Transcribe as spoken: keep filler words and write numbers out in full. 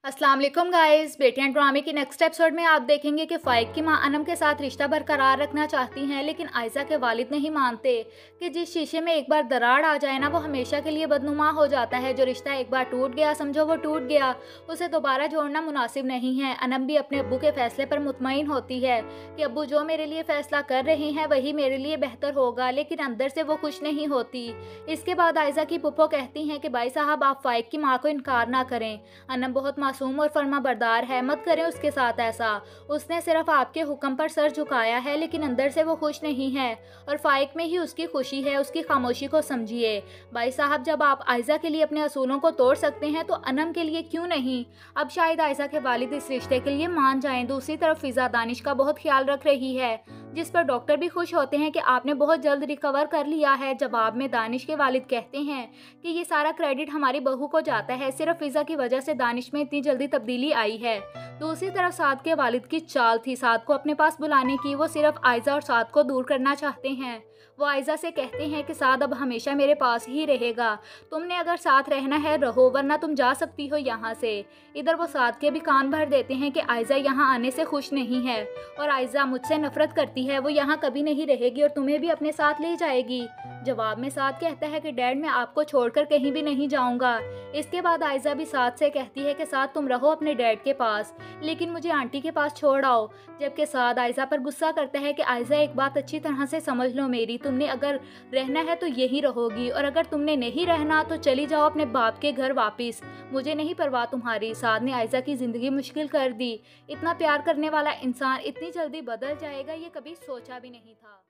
अस्सलाम वालेकुम गाइस। बेटियां ड्रामे की नेक्स्ट एपिसोड में आप देखेंगे कि फाइक की मां अनम के साथ रिश्ता बरकरार रखना चाहती हैं, लेकिन आयशा के वालिद नहीं मानते कि जिस शीशे में एक बार दरार आ जाए ना, वो हमेशा के लिए बदनुमा हो जाता है। जो रिश्ता एक बार टूट गया, समझो वो टूट गया, उसे दोबारा जोड़ना मुनासिब नहीं है। अनम भी अपने अब्बू के फैसले पर मुतमईन होती है कि अब्बू जो मेरे लिए फैसला कर रहे हैं वही मेरे लिए बेहतर होगा, लेकिन अंदर से वो खुश नहीं होती। इसके बाद आयशा की पुप्पो कहती हैं कि भाई साहब, आप फाइक की माँ को इनकार ना करें। अनम बहुत मासूम और फर्मा बरदार है, मत करें उसके साथ ऐसा। उसने सिर्फ आपके हुक्म पर सर झुकाया है, लेकिन अंदर से वो खुश नहीं है और फाइक में ही उसकी खुशी है। उसकी खामोशी को समझिए भाई साहब। जब आप आयशा के लिए अपने असूलों को तोड़ सकते हैं तो अनम के लिए क्यों नहीं। अब शायद आयशा के वालिद इस रिश्ते के लिए मान जाएं। दूसरी तरफ फिजा दानिश का बहुत ख्याल रख रही है, जिस पर डॉक्टर भी खुश होते हैं कि आपने बहुत जल्द रिकवर कर लिया है। जवाब में दानिश के वालिद कहते हैं कि ये सारा क्रेडिट हमारी बहू को जाता है, सिर्फ फिजा की वजह से दानिश में इतनी जल्दी तब्दीली आई है। दूसरी तरफ साद के वालिद की चाल थी साद को अपने पास बुलाने की। वो सिर्फ आयशा और साद को दूर करना चाहते हैं। वो आयशा से कहते हैं कि साद अब हमेशा मेरे पास ही रहेगा, तुमने अगर साथ रहना है रहो, वरना तुम जा सकती हो यहाँ से। इधर वो साद के भी कान भर देते हैं कि आयशा यहाँ आने से खुश नहीं है और आयशा मुझसे नफरत करती है, वो यहाँ कभी नहीं रहेगी और तुम्हें भी अपने साथ ले जाएगी। जवाब में साद कहता है कि डैड, मैं आपको छोड़कर कहीं भी नहीं जाऊंगा। इसके बाद आयशा भी साद से कहती है कि साद तुम रहो अपने डैड के पास, लेकिन मुझे आंटी के पास छोड़ आओ। जबकि साद आयशा पर गुस्सा करता है कि आयशा, एक बात अच्छी तरह से समझ लो मेरी, तुमने अगर रहना है तो यही रहोगी, और अगर तुमने नहीं रहना तो चली जाओ अपने बाप के घर वापिस, मुझे नहीं परवाह तुम्हारी। साद ने आयशा की जिंदगी मुश्किल कर दी। इतना प्यार करने वाला इंसान इतनी जल्दी बदल जाएगा, ये कभी सोचा भी नहीं था।